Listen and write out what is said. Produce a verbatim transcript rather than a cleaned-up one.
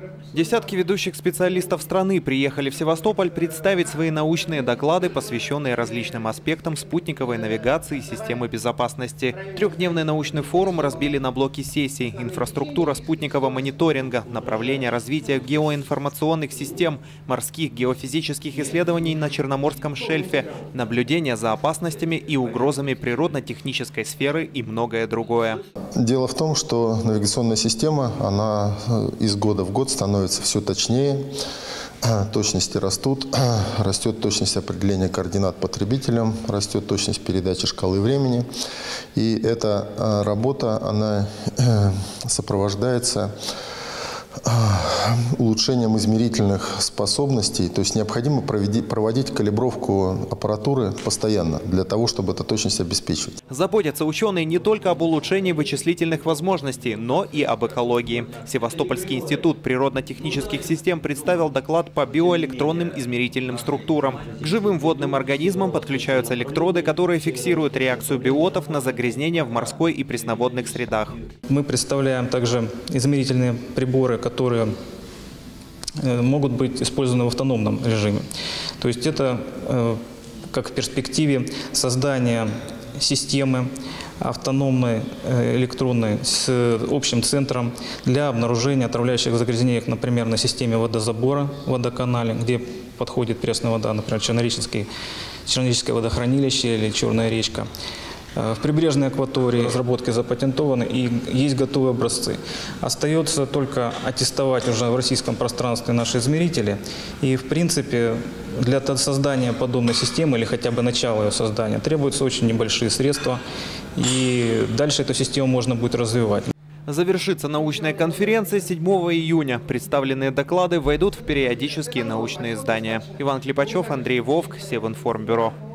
Десятки ведущих специалистов страны приехали в Севастополь представить свои научные доклады, посвященные различным аспектам спутниковой навигации и системы безопасности. Трехдневный научный форум разбили на блоки сессий: инфраструктура спутникового мониторинга, направление развития геоинформационных систем, морских геофизических исследований на Черноморском шельфе, наблюдение за опасностями и угрозами природно-технической сферы и многое другое. Дело в том, что навигационная система, она из года в год становится все точнее, точности растут, растет точность определения координат потребителям, растет точность передачи шкалы времени. И эта работа, она сопровождается улучшением измерительных способностей, то есть необходимо проводить калибровку аппаратуры постоянно для того, чтобы эту точность обеспечивать. Заботятся ученые не только об улучшении вычислительных возможностей, но и об экологии. Севастопольский институт природно-технических систем представил доклад по биоэлектронным измерительным структурам. К живым водным организмам подключаются электроды, которые фиксируют реакцию биотов на загрязнение в морской и пресноводных средах. Мы представляем также измерительные приборы, которые могут быть использованы в автономном режиме. То есть это как в перспективе создания системы автономной электронной с общим центром для обнаружения отравляющих загрязнений, например, на системе водозабора, водоканале, где подходит пресная вода, например, Чернореченское водохранилище или Черная речка. В прибрежной акватории разработки запатентованы и есть готовые образцы. Остается только аттестовать уже в российском пространстве наши измерители. И, в принципе, для создания подобной системы или хотя бы начала ее создания требуются очень небольшие средства. И дальше эту систему можно будет развивать. Завершится научная конференция седьмого июня. Представленные доклады войдут в периодические научные издания. Иван Клепачев, Андрей Вовк, Севинформбюро.